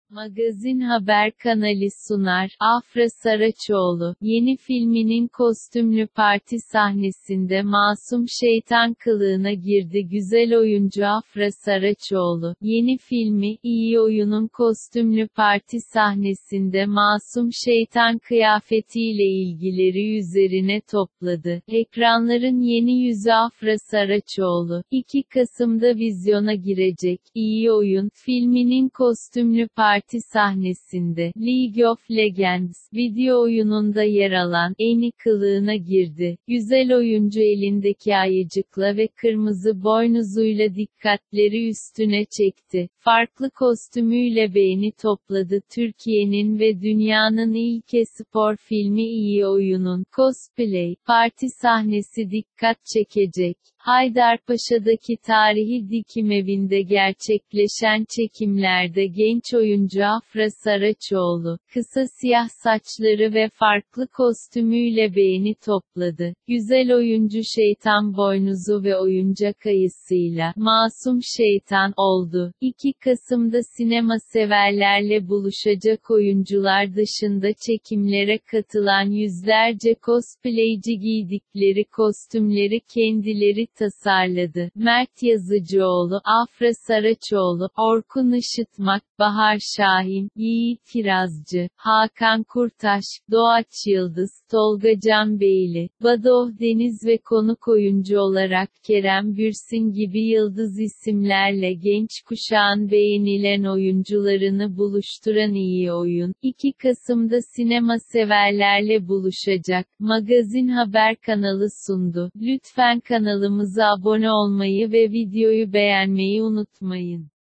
Magazin Haber kanalı sunar. Afra Saraçoğlu, yeni filminin kostümlü parti sahnesinde masum şeytan kılığına girdi. Güzel oyuncu Afra Saraçoğlu, yeni filmi, İyi Oyun'un kostümlü parti sahnesinde masum şeytan kıyafetiyle ilgileri üzerine topladı. Ekranların yeni yüzü Afra Saraçoğlu, 2 Kasım'da vizyona girecek İyi Oyun filminin kostümlü parti sahnesinde League of Legends video oyununda yer alan Annie kılığına girdi. Güzel oyuncu elindeki ayıcıkla ve kırmızı boynuzuyla dikkatleri üstüne çekti. Farklı kostümüyle beğeni topladı. Türkiye'nin ve dünyanın ilk e-spor filmi İyi Oyun'un cosplay parti sahnesi dikkat çekecek. Haydarpaşa'daki tarihi dikimevinde gerçekleşen çekimlerde genç oyuncu Afra Saraçoğlu, kısa siyah saçları ve farklı kostümüyle beğeni topladı. Güzel oyuncu şeytan boynuzu ve oyuncak ayısıyla masum şeytan oldu. 2 Kasım'da sinema severlerle buluşacak oyuncular dışında çekimlere katılan yüzlerce cosplayci giydikleri kostümleri kendileri tasarladı. Mert Yazıcıoğlu, Afra Saraçoğlu, Orkun Işıtmak, Bahar Şahin, Yiğit Kirazcı, Hakan Kurtaş, Doğaç Yıldız, Tolga Canbeyli, Badoh Deniz ve konuk oyuncu olarak Kerem Bürsin gibi yıldız isimlerle genç kuşağın beğenilen oyuncularını buluşturan İyi Oyun, 2 Kasım'da sinema severlerle buluşacak. Magazin Haber kanalı sundu. Lütfen kanalımıza abone olmayı ve videoyu beğenmeyi unutmayın.